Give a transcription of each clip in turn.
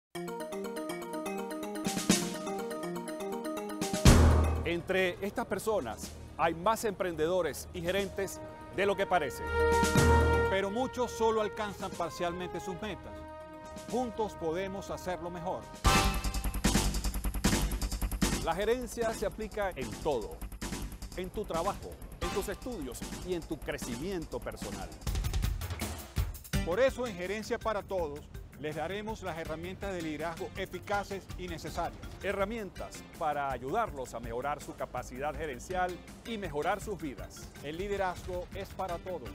Entre estas personas hay más emprendedores y gerentes de lo que parece. Pero muchos solo alcanzan parcialmente sus metas. Juntos podemos hacerlo mejor. La gerencia se aplica en todo, en tu trabajo, en tus estudios y en tu crecimiento personal. Por eso en Gerencia para Todos les daremos las herramientas de liderazgo eficaces y necesarias. Herramientas para ayudarlos a mejorar su capacidad gerencial y mejorar sus vidas. El liderazgo es para todos.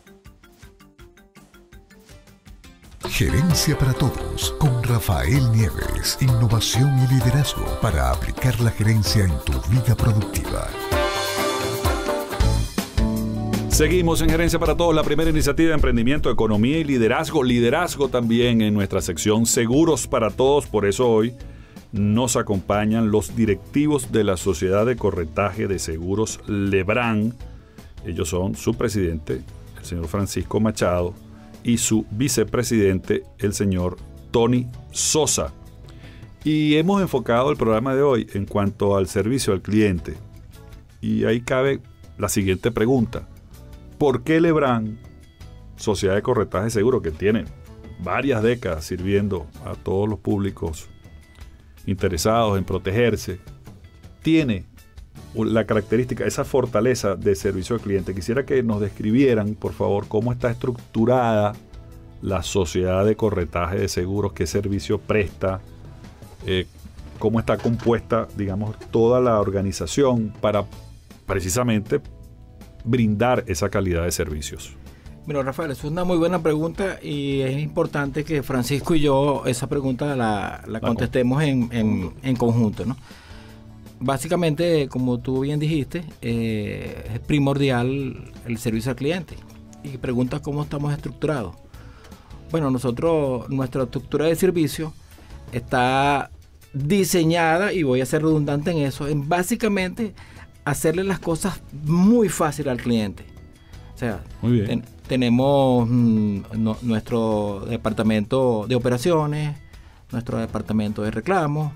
Gerencia para Todos con Rafael Nieves. Innovación y liderazgo para aplicar la gerencia en tu vida productiva. Seguimos en Gerencia para Todos, la primera iniciativa de emprendimiento, economía y liderazgo. Liderazgo también en nuestra sección Seguros para Todos. Por eso hoy nos acompañan los directivos de la Sociedad de Corretaje de Seguros Lebrán. Ellos son su presidente, el señor Francisco Machado, y su vicepresidente, el señor Tony Sosa. Y hemos enfocado el programa de hoy en cuanto al servicio al cliente. Y ahí cabe la siguiente pregunta. ¿Por qué Lebrán, Sociedad de Corretaje de Seguro, que tiene varias décadas sirviendo a todos los públicos interesados en protegerse, tiene la característica, esa fortaleza de servicio al cliente? Quisiera que nos describieran, por favor, cómo está estructurada la Sociedad de Corretaje de Seguros, qué servicio presta, cómo está compuesta, digamos, toda la organización para precisamente brindar esa calidad de servicios. Mira, Rafael, es una muy buena pregunta y es importante que Francisco y yo esa pregunta la contestemos en conjunto, ¿no? Básicamente, como tú bien dijiste, es primordial el servicio al cliente. Y preguntas cómo estamos estructurados. Bueno, nuestra estructura de servicio está diseñada, y voy a ser redundante en eso, en básicamente hacerle las cosas muy fácil al cliente. O sea, tenemos nuestro departamento de operaciones, nuestro departamento de reclamos,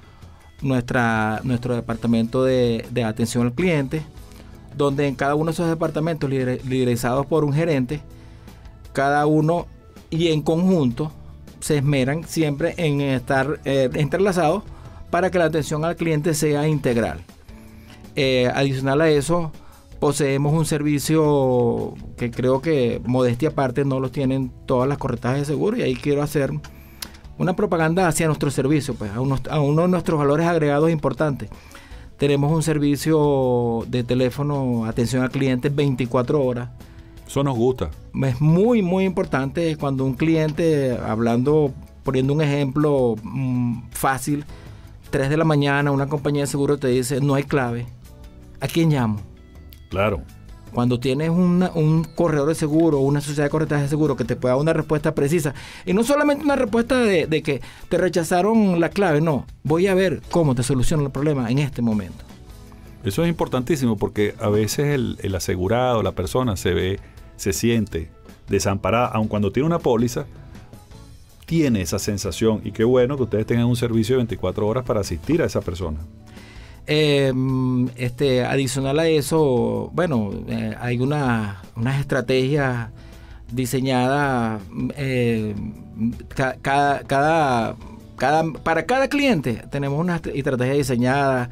nuestro departamento de atención al cliente, donde en cada uno de esos departamentos liderados por un gerente, cada uno y en conjunto se esmeran siempre en estar entrelazados para que la atención al cliente sea integral. Adicional a eso, poseemos un servicio que creo que, modestia aparte, no lo tienen todas las corretajes de seguro, y ahí quiero hacer una propaganda hacia nuestro servicio, pues, a uno de nuestros valores agregados importantes. Tenemos un servicio de teléfono, atención al cliente 24 horas. Eso nos gusta. Es muy, muy importante cuando un cliente, poniendo un ejemplo fácil, 3 de la mañana, una compañía de seguro te dice, no hay clave. ¿A quién llamo? Claro. Cuando tienes un corredor de seguro, una sociedad de corretaje de seguro que te pueda dar una respuesta precisa, y no solamente una respuesta de que te rechazaron la clave, no, voy a ver cómo te soluciono el problema en este momento. Eso es importantísimo, porque a veces el asegurado, la persona se siente desamparada, aun cuando tiene una póliza, tiene esa sensación, y qué bueno que ustedes tengan un servicio de 24 horas para asistir a esa persona. Adicional a eso, bueno, hay unas estrategias diseñadas para cada cliente. Tenemos una estrategia diseñada.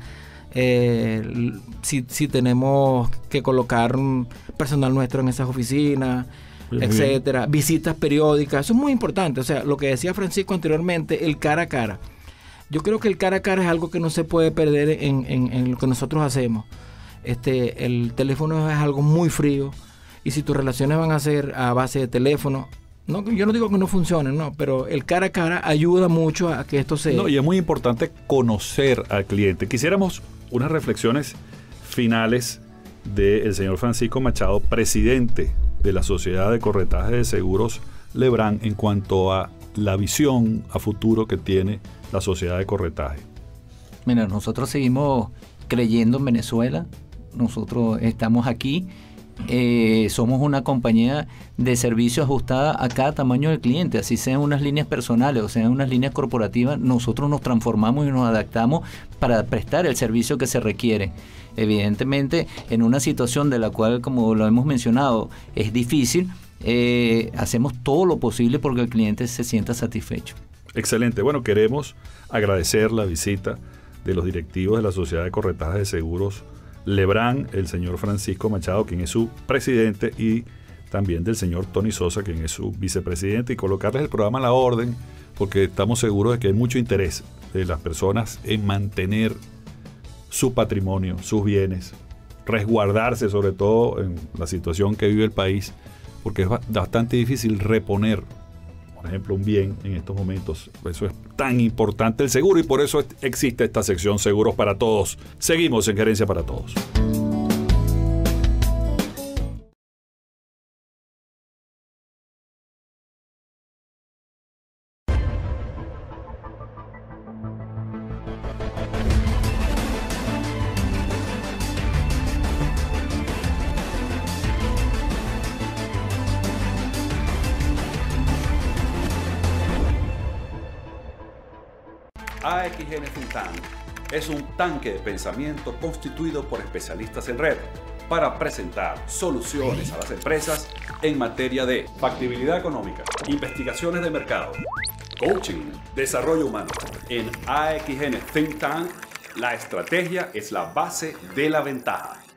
Si tenemos que colocar personal nuestro en esas oficinas, etcétera, visitas periódicas, eso es muy importante. O sea, lo que decía Francisco anteriormente, el cara a cara. Yo creo que el cara a cara es algo que no se puede perder en lo que nosotros hacemos. El teléfono es algo muy frío, y si tus relaciones van a ser a base de teléfono, no, yo no digo que no funcionen, no, pero el cara a cara ayuda mucho a que esto se... No, y es muy importante conocer al cliente. Quisiéramos unas reflexiones finales del señor Francisco Machado, presidente de la Sociedad de Corretaje de Seguros Lebrán, en cuanto a la visión a futuro que tiene la sociedad de corretaje. Mira, nosotros seguimos creyendo en Venezuela. Nosotros estamos aquí somos una compañía de servicio ajustada a cada tamaño del cliente, así sean unas líneas personales o sean unas líneas corporativas, nosotros nos transformamos y nos adaptamos para prestar el servicio que se requiere. Evidentemente, en una situación de la cual, como lo hemos mencionado, es difícil, hacemos todo lo posible porque el cliente se sienta satisfecho. Excelente. Bueno, queremos agradecer la visita de los directivos de la Sociedad de Corretaje de Seguros Lebrán, el señor Francisco Machado, quien es su presidente, y también del señor Tony Sosa, quien es su vicepresidente, y colocarles el programa a la orden, porque estamos seguros de que hay mucho interés de las personas en mantener su patrimonio, sus bienes, resguardarse sobre todo en la situación que vive el país, porque es bastante difícil reponer, por ejemplo, un bien en estos momentos. Eso es tan importante el seguro y por eso existe esta sección Seguros para Todos. Seguimos en Gerencia para Todos. AXN Think Tank es un tanque de pensamiento constituido por especialistas en red para presentar soluciones a las empresas en materia de factibilidad económica, investigaciones de mercado, coaching, desarrollo humano. En AXN Think Tank, la estrategia es la base de la ventaja.